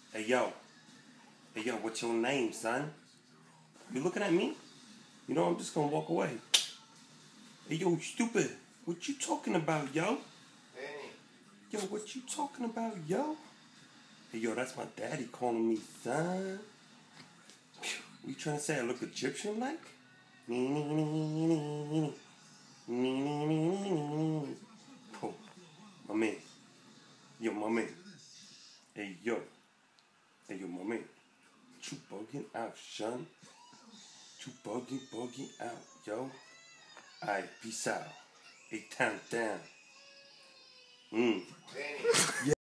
Hey yo, what's your name, son? You looking at me? You know I'm just gonna walk away. Hey yo, stupid. What you talking about, yo? Benny. Yo, what you talking about, yo? Hey yo, that's my daddy calling me son. You trying to say I look Egyptian like? Oh, my man. Yo, my man. Hey yo, my man. You bugging out, son. You bugging out, yo. Alright, peace out. 8 times down. Benny.